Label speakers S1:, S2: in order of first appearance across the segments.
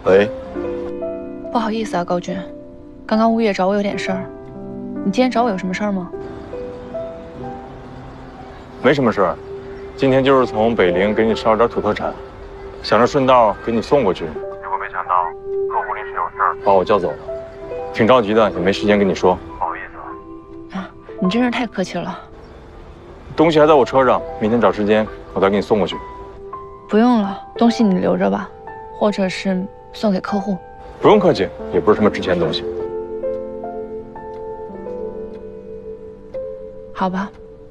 S1: 喂，
S2: 不好意思啊，高军，刚刚物业找我有点事儿。你今天找我有什么事儿吗？
S1: 没什么事儿，今天就是从北陵给你捎点土特产，想着顺道给你送过去。结果没想到客户临时有事儿把我叫走了，挺着急的，也没时间跟你说，不好意思啊。
S2: 你真是太客气了。
S1: 东西还在我车上，明天找时间我再给你送过去。
S2: 不用了，东西你留着吧，或者是送给客户。
S1: 不用客气，也不是什么值钱的东西。
S2: 好吧。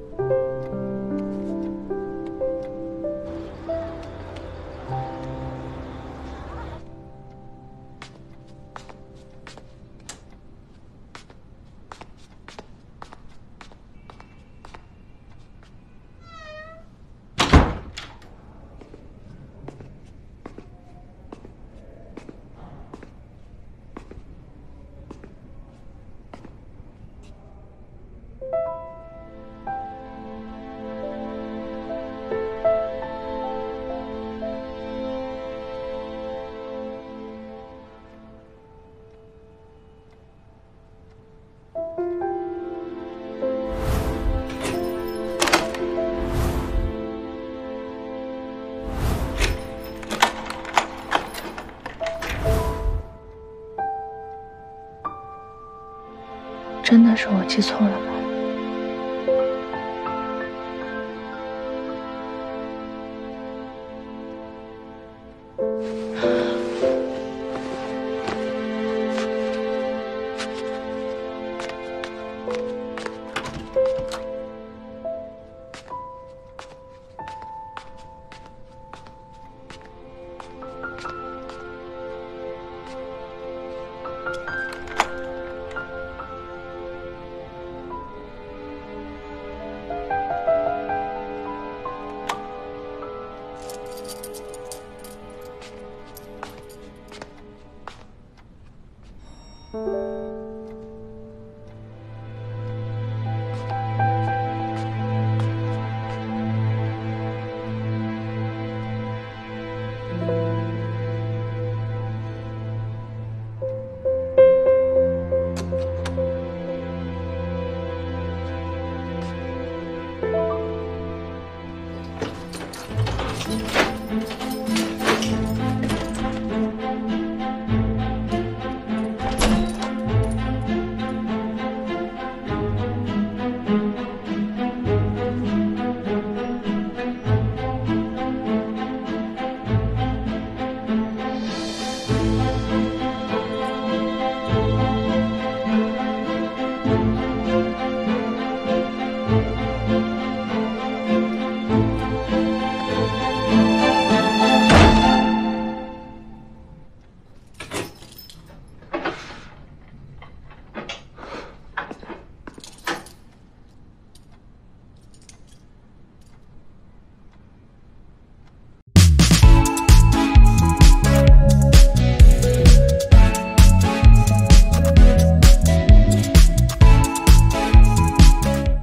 S2: 真的是我记错了吗？